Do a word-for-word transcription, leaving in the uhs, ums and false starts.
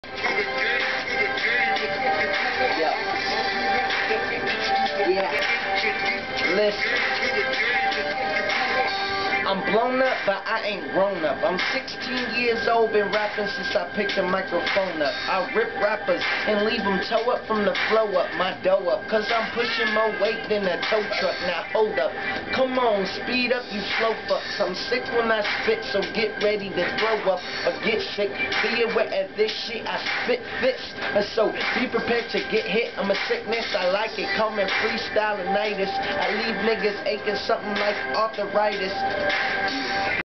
Yeah. Yeah. Listen. I'm blown up, but I ain't grown up. I'm sixteen years old, been rapping since I picked the microphone up. I rip rappers and leave them toe up from the flow up, my dough up. Cause I'm pushing more weight than a tow truck. Now hold up, come on, speed up, you slow fucks. I'm sick when I spit, so get ready to throw up or get sick. Be aware of this shit, I spit fits. And so be prepared to get hit. I'm a sickness, I like it. Call me freestyle-initis. I leave niggas aching something like arthritis.